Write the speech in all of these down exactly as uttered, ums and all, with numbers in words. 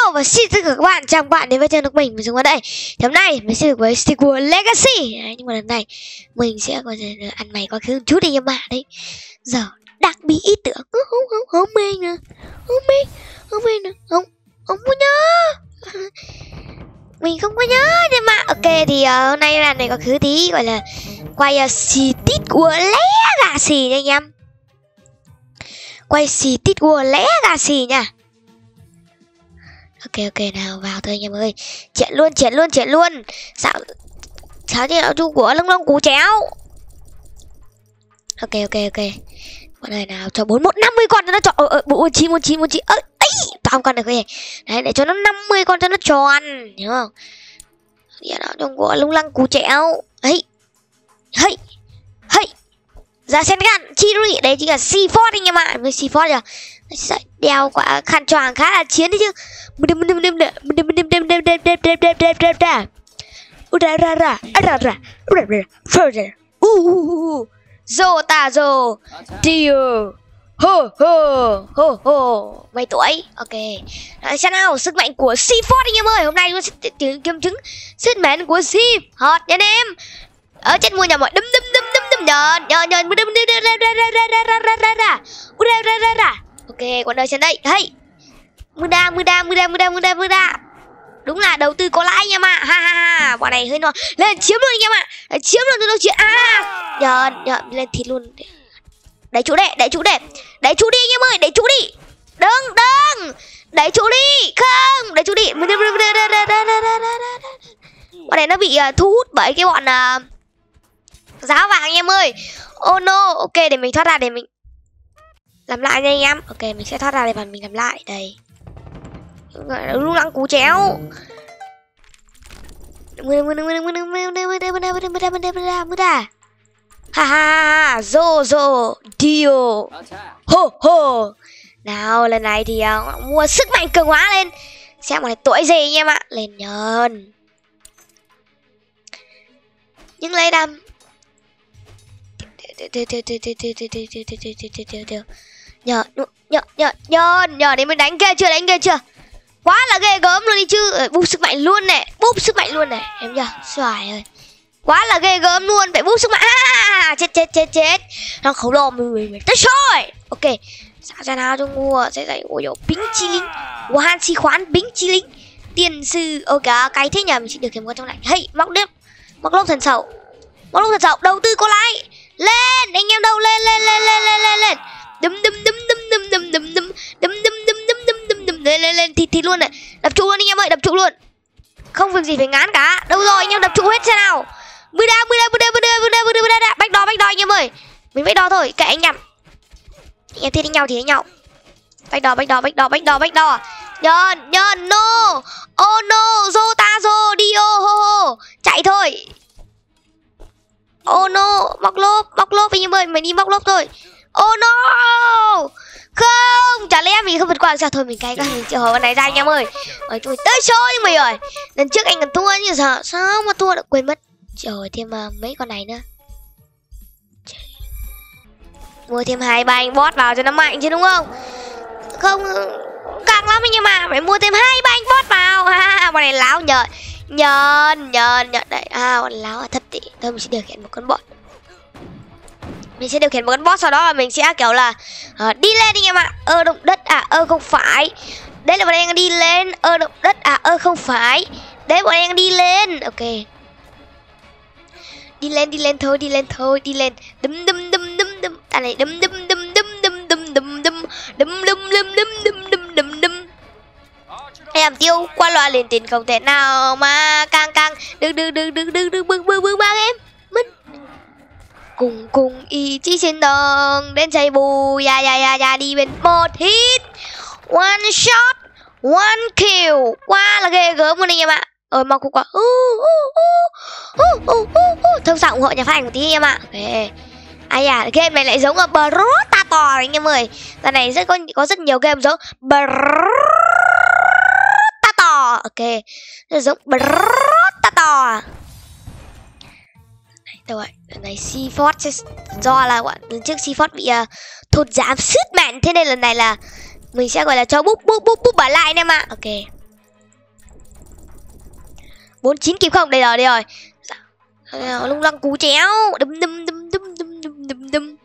Hello và xin chào các bạn, chào các bạn đến với channel của mình. Mình xuống ở đây. Thì hôm nay mình sẽ được với Sequel Legacy. Đấy, nhưng mà lần này mình sẽ có thể ăn mày quá khứ chút đi nha bạn. Đấy, giờ đặc biệt ý tưởng. Không không không mình nè, không mình, không mình nè, không không có nhớ. Mình không có nhớ nha mà. Ok thì uh, hôm nay là này có thứ tí gọi là quay uh, City của Legacy nha anh em. Quay City của Legacy nha. Ok ok nào vào thôi anh em ơi. Chuyện luôn chuyện luôn chuyện luôn. Sao sao chứ chu của lông lông cú chéo. Ok ok ok. Mọi người nào cho bốn một năm mươi con cho nó tròn. Ờ bốn chín bốn chín bốn chín. Ơ ấy không con được kìa. Đấy để cho nó năm mươi con cho nó tròn, hiểu không? Vậy đó trong của lông lăng cú chéo. Ấy. Hey. Hey. Ra sen gan chi rỉ đấy chính là C-Force anh em ạ. Với C-Force rồi. Đeo quả khăn choàng khá là chiến đấy chứ. Dô ta dô Dio Hô hô hô hô mấy tuổi. Ok xem nào sức mạnh của C-Force anh em ơi. Hôm nay tôi sẽ tìm kiếm chứng sức mạnh của C-Force nha anh em. Ở trên mua nhà mọi đâm đâm đâm đâm đâm nhờn nhờn nhờn đâm đâm đâm ra ra ra ra ra ra ra ra ra ra ra. Ok còn đời trên đây. Hey Muda Muda Muda Muda Muda Muda. Đúng là đầu tư có lãi nha mà. Ha ha ha. Bọn này hơi non. Lên chiếm luôn anh em ạ. Chiếm luôn tôi đâu chuyện. À nhờn nhờn lên thịt luôn. Đẩy chủ đệ đẩy chủ đệ. Đẩy chủ đi anh em ơi. Đẩy chủ đi. Đừng đừng. Đẩy chủ đi. Không đẩy chủ đi. Bọn này nó bị uh, thu hút bởi cái bọn uh, giá vàng anh em ơi. Oh no. Ok để mình thoát ra để mình làm lại nha anh em. Ok mình sẽ thoát ra để và mình làm lại. Đây lúc lăng cú chéo. Ha ha ha. Zo zo Dio Ho ho. Nào lần này thì uh, mua sức mạnh cường hóa lên. Xem một này tuổi gì anh em ạ. Lên nhờn. Nhưng lấy đâm nhờ nhờ nhờ nhờ nhờ để mình đánh kia chưa đánh kia chưa. Quá là ghê gớm luôn đi chứ. Búp sức mạnh luôn này. Búp sức mạnh luôn này em chưa. Xoài ơi quá là ghê gớm luôn. Phải búp sức mạnh. À, chết chết chết chết. Nó khẩu lồ mình mình tới rồi. Ok sao ra nào cho mua sẽ dạy ôi dồi bính chi lính. Hoàn chi khoán bính chi lính. Tiền sư. Ok cái thế nhờ mình sẽ được kiếm con trong này. Hey móc đếp. Móc lốc thần sầu. Móc lốc thần sầu đầu tư có lãi. Lên anh em đâu lên lên lên lên lên lên lên. Đấm đấm đấm đấm đấm đấm đấm đấm đấm đấm đấm đấm đấm đấm đấm lên lên lên thịt thịt luôn này. Đập trụ luôn anh em ơi đập trụ luôn. Không việc gì phải ngán cả. Đâu rồi anh em đập trụ hết xem nào. Mười đa mười đa mười đa mười đa mười đa mười đa mười đa bách đo bách đo anh em ơi. Mình bách đo thôi kệ anh em. Anh em thích đánh nhau thì đánh nhau. Bách đo bách đo bách đo bách đo bách đo. Nhơn nhơn no. Oh no Zota zo Dio ho ho. Chạy thôi. Oh no móc lốp móc lốp anh em ơi. Mình đi móc lốp thôi. Oh no. Không chả lẽ mình không vượt qua sao. Thôi mình cay các mình chịu hồi con này ra anh em ơi. Ở tôi tới số đi mày ơi. Lần trước anh còn thua như giờ sao mà thua được quên mất. Chịu hồi thêm uh, mấy con này nữa. Mua thêm hai ba anh boss vào cho nó mạnh chứ đúng không. Không càng lắm anh em à. Phải mua thêm hai ba anh boss vào. À, bọn này láo nhờ nhờn nhờn nhờn đấy. À bọn láo à thật tị. Thôi mình sẽ điều khiển một con bot. Mình sẽ điều khiển một con boss sau đó là mình sẽ kiểu là uh, đi lên anh em ạ. Ơ động đất à ơ không phải. Đấy là bọn em đi lên. Ơ động đất à ơ không phải. Đấy bọn em đi lên. Ok đi lên đi lên thôi đi lên thôi đi lên. Đâm đâm đâm đâm đâm. À này đâm đâm đâm đâm đâm đâm đâm đâm đâm đâm đâm đâm đâm đâm đâm đâm. Em tiêu qua loa liền tiền không thể nào mà càng càng đừng đừng đừng đừng đừng đừng bưng bưng bưng bang em mất. Cùng cùng ý chí chiến đấu đến chạy bù ya ya ya ya đi bên một hit one shot one kill. Quá là ghê gớm luôn anh em ạ. Ơi mau quá. Thông sao ủng hộ nhà phát hành một tí anh em ạ. Ok. Ai à game này lại giống ở Brotator anh em ơi. Lần này rất có có rất nhiều game giống Brotator. Ok rất giống Brotator. Đâu vậy? Lần này C-Force do là lần trước C-Force bị uh, thụt giảm sức mạnh, thế nên lần này là mình sẽ gọi là cho búp búp búp búp bỏ lại anh em ạ. Ok. bốn chín kịp không? Đây rồi, đây rồi. Lung lăng cú chéo. Đâm đâm đâm đâm đâm đâm đâm đâm.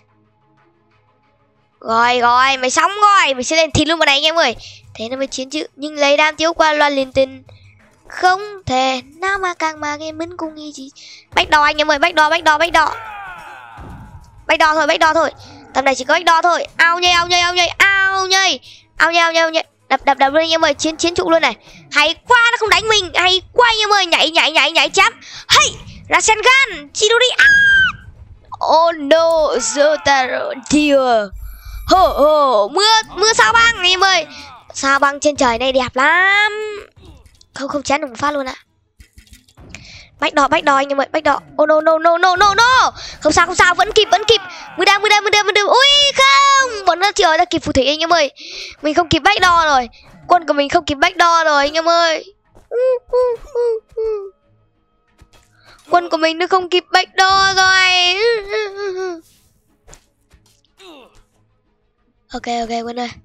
Rồi rồi, mày xong rồi, mình sẽ lên thịt luôn vào này anh em ơi. Thế nó mới chiến chứ. Nhưng lấy đam thiếu qua loan liền tình. Không thể nào mà càng mà game mến cung ý gì. Bách đo anh em ơi, bách đo, bách đo, bách đo. Bách đo thôi, bách đo thôi. Tầm này chỉ có bách đo thôi. Ao nhây, ao nhây, ao nhây, ao nhây. Ao nhây, ao nhây, ao nhây. Đập đập đập luôn anh em ơi, chiến chiến trụ luôn này. Hay quá, nó không đánh mình. Hay quá anh em ơi, nhảy nhảy nhảy nhảy chém. Hey, Rasengan, Chidori. Ah! Oh no, Zotaro dear. Hô hô, mưa mưa sao băng anh em ơi. Sao băng trên trời này đẹp lắm. Không không chén được một phát luôn ạ. Bách đỏ, bách đỏ anh em ơi, bách đỏ. Oh no no no no no no. Không sao không sao, vẫn kịp vẫn kịp. Mưa đam mưa đam mưa đam mưa đam. Ui không, bọn nó trời ra kịp phù thủy anh em ơi. Mình không kịp bách đo rồi. Quân của mình không kịp bách đo rồi anh em ơi. Quân của mình nó không kịp bách đo rồi. Ok ok Quân ơi.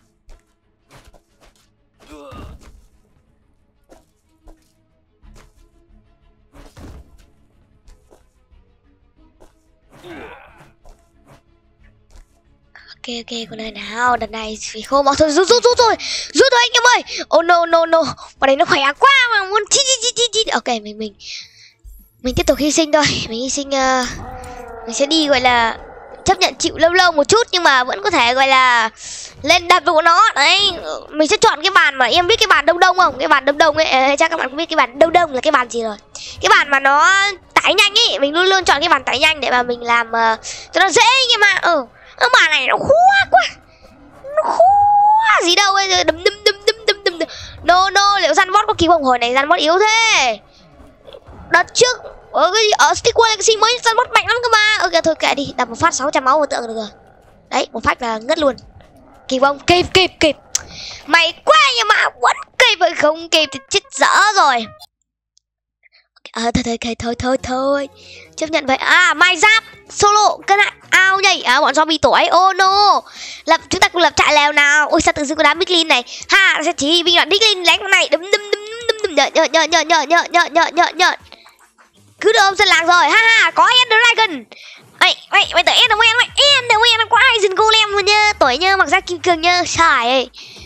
Ok ok con ơi nào, đợt này phải khô máu thôi, rút rút rút rồi, rút thôi anh em ơi. Oh no no no, bọn này nó khỏe quá mà muốn chi chi chi chi chi. Ok mình mình mình tiếp tục hy sinh thôi, mình hy sinh uh, mình sẽ đi gọi là chấp nhận chịu lâu lâu một chút nhưng mà vẫn có thể gọi là lên đập của nó đấy. Mình sẽ chọn cái bàn mà em biết cái bàn đông đông không? Cái bàn đông đông ấy, chắc các bạn cũng biết cái bàn đông đông là cái bàn gì rồi. Cái bàn mà nó tải nhanh ấy, mình luôn luôn chọn cái bàn tải nhanh để mà mình làm uh, cho nó dễ anh em ạ. Ừ. Cái bàn này nó khóa quá. Nó khóa gì đâu ấy, đấm đấm đấm đấm đấm đấm. No no, liệu Gian Bot có kịp không? Hồi này Gian Bot yếu thế. Đợt trước ở cái gì ở Stick Legacy mới Gian Bot mạnh lắm cơ mà. Ok thôi kệ đi, đập một phát sáu trăm máu vào tượng được rồi. Đấy, một phát là ngất luôn. Kịp không? Kịp kịp kịp. Mày quá nhưng mà vẫn kịp rồi, không kịp thì chết dở rồi. À, thôi thôi thôi thôi thôi thôi chấp nhận vậy. À mai giáp solo cân lại ao nhảy. À bọn zombie tuổi. Oh no, lập chúng ta cùng lập trại lều nào. Ôi sao tự dưng có đám Bicklin này ha. Sẽ chỉ binh đoàn Bicklin đánh con này. Đấm đấm đấm đấm đấm nhợ nhợ nhợ nhợ nhợ nhợ nhợ nhợ nhợ nhợ. Cứ đưa ông dân làng rồi ha ha. Có Ender Dragon. Mày mày mày tới Enderman, mày Enderman quá hay dừng golem luôn nha. Tuổi nhá, mặc ra kim cương nhá. Xài ơi.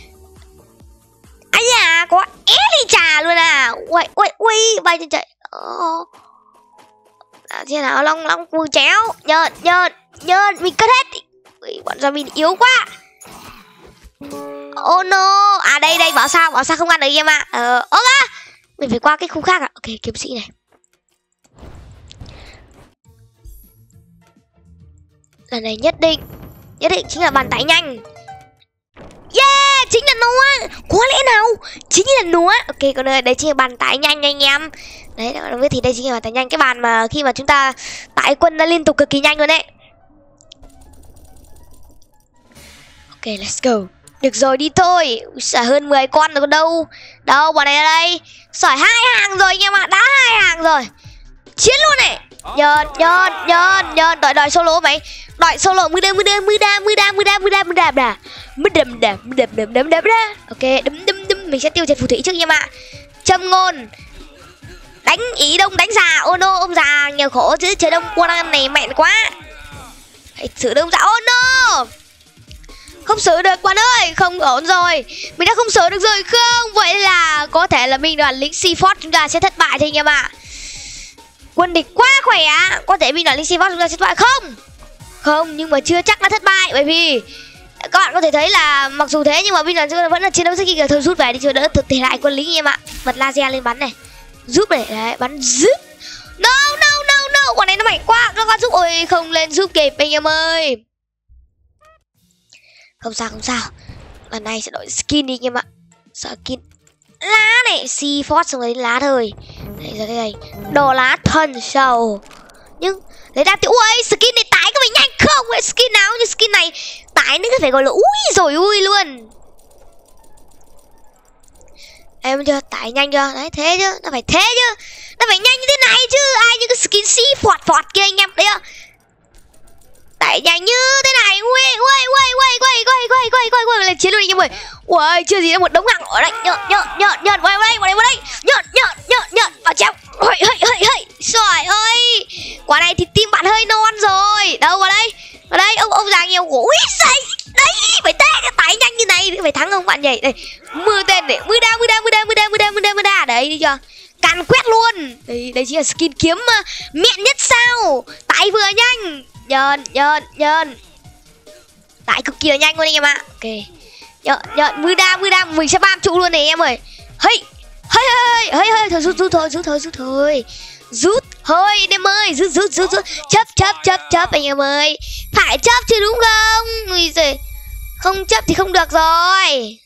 Ấy à, có Elytra luôn à. Ui ui ui, bay trên trời. Oh. Thế nào long long cù chéo nhợt nhợt nhợt mình cất hết. Ui, bọn zombie yếu quá. Oh no, à đây đây bảo sao bảo sao không ăn được em ạ. Ờ ơ à, mình phải qua cái khu khác à. Ok kiếm sĩ này. Lần này nhất định nhất định chính là bàn tải nhanh. Yeah, chính là nó. Có lẽ nào chính là nó. Ok con ơi, đấy chính là bàn tải nhanh anh em. Đấy, các bạn biết thì đây chính là bàn tải nhanh. Cái bàn mà khi mà chúng ta tải quân nó liên tục cực kỳ nhanh luôn đấy. Ok, let's go. Được rồi, đi thôi. Xả hơn mười con rồi còn đâu. Đâu, bọn này ở đây. Sỏi hai hàng rồi anh em ạ. Đã hai hàng rồi. Chiến luôn này. Nhơn, nhơn, nhơn, nhơn. Đợi, đợi solo mày. Đợi solo. Mưa đa, mưa đa, mưa đa, mưa đa, mưa đa, mưa đa, mưa đa, mưa đa. Mưa đầm đầm, mưa đầm đầm đầm đầm đầm. Ok, đấm đấm đấm. Mình sẽ tiêu diệt phù thủy trước anh em ạ. Châm ngôn. Đánh ý đông đánh già. Ô nô, ông già nghèo khổ chứ. Trời đông quân này mạnh quá. Hãy xử đông già. Ô nô. Không xử được quan ơi, không ổn rồi. Mình đã không xử được rồi không? Vậy là có thể là binh đoàn lính Seaford chúng ta sẽ thất bại thôi anh em ạ. Quân địch quá khỏe. Có thể binh đoàn lính Seaford chúng ta sẽ thất bại không? Không, nhưng mà chưa chắc đã thất bại. Bởi vì các bạn có thể thấy là mặc dù thế nhưng mà binh đoàn chúng ta vẫn là chiến đấu rất kỳ. Thôi rút về đi cho đỡ thực thể lại quân lính anh em ạ. Bật laser lên bắn này. Giúp này, đấy, bắn giúp. No, no, no, no. Quả này nó mạnh quá. Các bạn giúp. Ôi, không lên giúp kịp anh em ơi. Không sao, không sao. Lần này sẽ đổi skin đi anh em ạ. Skin lá này, Seaford xong rồi đến lá thôi. Đây ra đây này. Đồ lá thần sầu. Nhưng lấy ra thì ui, skin này tải có phải nhanh không? Vậy skin nào như skin này tải nữa phải gọi là ui rồi ui luôn. Em chưa tải nhanh chưa? Đấy thế chứ, nó phải thế chứ. Nó phải nhanh như thế này chứ. Ai như cái skin Seaford phọt kia anh em đấy ạ. Tải nhanh như thế này. Ui ui ui ui ui ui ui ui ui ui lên chiến luôn anh em ơi. Ui chưa gì đâu, một đống hàng ở đây. Nhợt nhợt nhợt nhợt vào đây vào đây vào đây. Nhợt nhợt nhợt nhợt Quả này thì team bạn hơi non rồi. Đâu vào đây? Vào đây, ông ông già nhiều gỗ. Ui giời, đấy, phải tê cái tái nhanh như này phải thắng không bạn nhỉ? Đây, mưa tên này, mưa đa, mưa đa, mưa đa, mưa đa, mưa đa, mưa đa, mưa đa. Đấy đi chưa? Càn quét luôn. Đây, đây chính là skin kiếm uh, mẹn nhất sao. Tái vừa nhanh. Nhơn, nhơn, nhơn. Tái cực kỳ là nhanh luôn anh em ạ. Ok. Nhợn, nhợn, mưa đa, mưa đa, mình sẽ bam trụ luôn này em ơi. Hey, hey, hey, hey, hey, thôi rút, rút thôi, rút thôi, rút thôi. Rút thôi anh em ơi, rút, rút, rút, rút. Chấp, chấp, chấp, chấp anh em ơi. Phải chấp chứ đúng không? Ui giời. Không chấp thì không được rồi.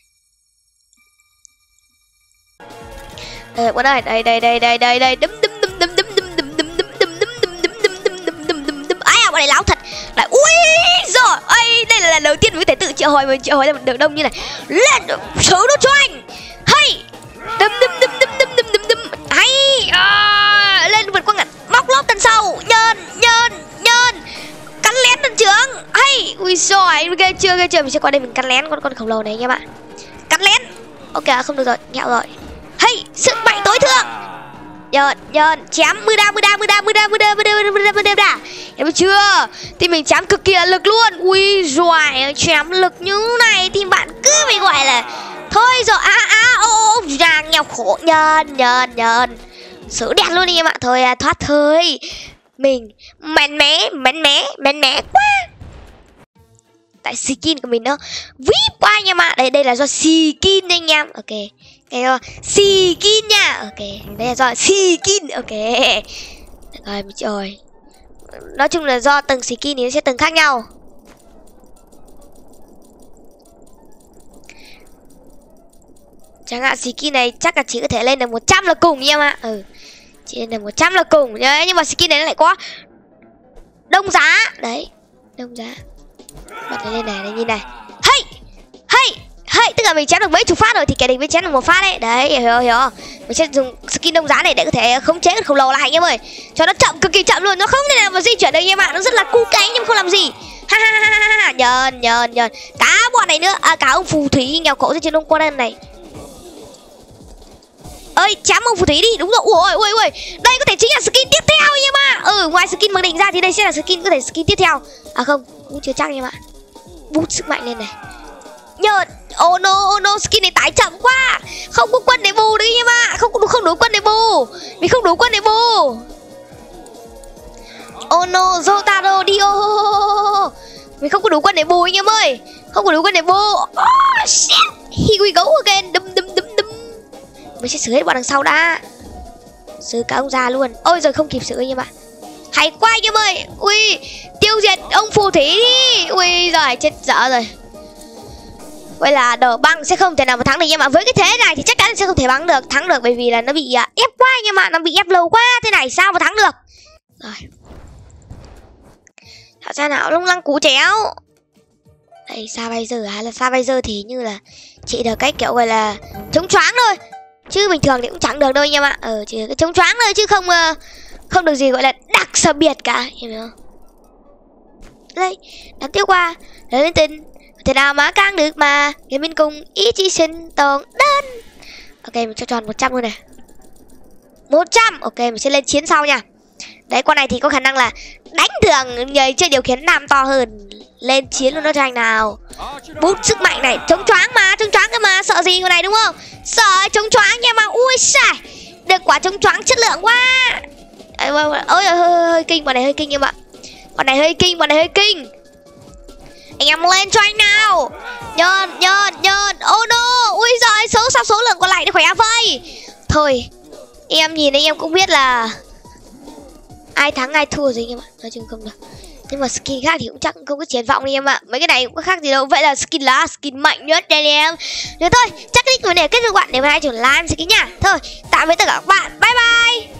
Đây bọn ơi, đây, đây, đây, đây, đây, đây. Đấm, đấm, đấm, đấm, đấm, đấm, đấm, đấm, đấm, đấm, đấm, đấm, đấm, đấm, đấm, đấm, đấm, đấm, đấm. Ai à, bọn này láo thật. Lại, ui rồi, ây, đây là lần đầu tiên mình có thể tự triệu hồi mình triệu hồi ra một đường đông như này. Lên, xử nó cho anh. Hay, đấm, đấm, đấm, đấm, đấm, đấm, đấm, đấm. Hay, à, lên vượt qua ngặt, móc lốp tần sâu, nhơn, nhơn, nhơn. Cắn lén tần trưởng. Hay, ui rồi, ghê chưa, ghê chưa. Mình sẽ qua đây mình cắn lén con con khổng lồ này anh em ạ. Cắn lén. Ok, không được rồi, nhạo rồi. Hay, sức mạnh tối thượng. Nhơn, nhơn, chém mưa đa, mưa đa, mưa đa, mưa đa, mưa đa, mưa đa, mưa đa, mưa đa, đa. Em biết chưa? Thì mình chém cực kỳ là lực luôn. Ui giời, chém lực như này thì bạn cứ phải gọi là thôi rồi, á á ô ra nghèo khổ. Nhơn, nhơn, nhơn. Xử đẹp luôn đi em ạ. Thôi à, thoát thôi. Mình mạnh mẽ, mạnh mẽ, mạnh mẽ quá. Tại skin của mình nó vip quá anh em ạ. Đây, đây là do skin anh em. Ok. Cái rồi, skin nha. Ok, đây là do skin. Ok. Rồi, trời. Nói chung là do từng skin thì nó sẽ từng khác nhau. Chẳng hạn skin này chắc là chỉ có thể lên được một trăm là cùng nha em ạ. Ừ. Chỉ lên được một trăm là cùng. Đấy, nhưng mà skin này nó lại có đông giá. Đấy, đông giá. Bật nó lên này, này nhìn này. Hey! Hey! Hey! Tức là mình chém được mấy chục phát rồi thì kẻ địch mới chém được một phát đấy. Đấy, hiểu hiểu không? Mình sẽ dùng skin đông giá này để có thể khống chế con khổng lồ lại anh em ơi. Cho nó chậm, cực kỳ chậm luôn. Nó không thể nào mà di chuyển được anh em ạ. Nó rất là cu cánh nhưng không làm gì. Ha ha ha ha ha. Nhờn, nhờn, nhờn. Cả bọn này nữa. À, cả ông phù thủy nghèo khổ trên ông Conan này. Ơi, chém ông phù thủy đi. Đúng rồi. Ui ui ui. Đây có thể chính là skin tiếp theo anh em ạ. Ừ, ngoài skin mặc định ra thì đây sẽ là skin có thể skin tiếp theo. À không, cũng chưa chắc anh em ạ. Bút sức mạnh lên này. Nhợt. Oh no, oh no, skin này tải chậm quá. Không có quân để bù đấy anh em ạ. Không đủ không đủ quân để bù. Mình không đủ quân để bù. Oh no, Jotaro Dio. Mình không có đủ quân để bù anh em ơi. Không có đủ quân để bù. Oh shit. Here we go again. Đâm đâm đâm đâm. Mình sẽ xử hết bọn đằng sau đã. Xử cả ông già luôn. Ôi rồi không kịp xử anh em ạ. Hay quá anh em ơi. Ui, tiêu diệt ông phù thủy đi. Ui giời, chết dở rồi. Vậy là đỡ băng sẽ không thể nào mà thắng được anh em ạ. Với cái thế này thì chắc chắn sẽ không thể bắn được, thắng được bởi vì là nó bị uh, ép quá anh em ạ. Nó bị ép lâu quá, thế này sao mà thắng được. Rồi. Thảo ra nào lung lăng cú chéo. Đây, sao bây giờ hay là sao bây giờ thì như là chỉ được cái kiểu gọi là chống choáng thôi. Chứ bình thường thì cũng chẳng được đâu anh em ạ. Ờ, chỉ cái chống choáng thôi chứ không uh, không được gì gọi là đặc sở biệt cả, hiểu không? Đây, đánh tiếp qua, lớn lên tình. Thế nào mà càng được mà người mình cùng ý chí sinh tồn đơn. Ok, mình cho tròn một trăm luôn này. Một trăm. Ok, mình sẽ lên chiến sau nha. Đấy, con này thì có khả năng là đánh thường nhờ chơi điều khiển nam to hơn. Lên chiến luôn nó cho anh nào. Bút sức mạnh này, chống choáng mà, chống choáng cơ mà, sợ gì con này đúng không? Sợ chống choáng nha mà. Ui sai. Được quả chống choáng chất lượng quá. Ôi hơi, hơi, hơi kinh, con này hơi kinh em ạ. Con này hơi kinh, con này hơi kinh. Anh em lên cho anh nào. Nhơn, nhơn, nhơn. Oh no. Ui giời, số sao số lượng còn lại để khỏe vây. Thôi, em nhìn anh em cũng biết là ai thắng ai thua rồi anh em ạ. Nói chung không được. Nhưng mà skin khác thì cũng chắc không có triển vọng đi em ạ. Mấy cái này cũng có khác gì đâu. Vậy là skin lá, skin mạnh nhất đây em. Rồi thôi, chắc click vào để kết thúc bạn để mà ai chuyển like skin nha. Thôi, tạm biệt tất cả các bạn. Bye bye.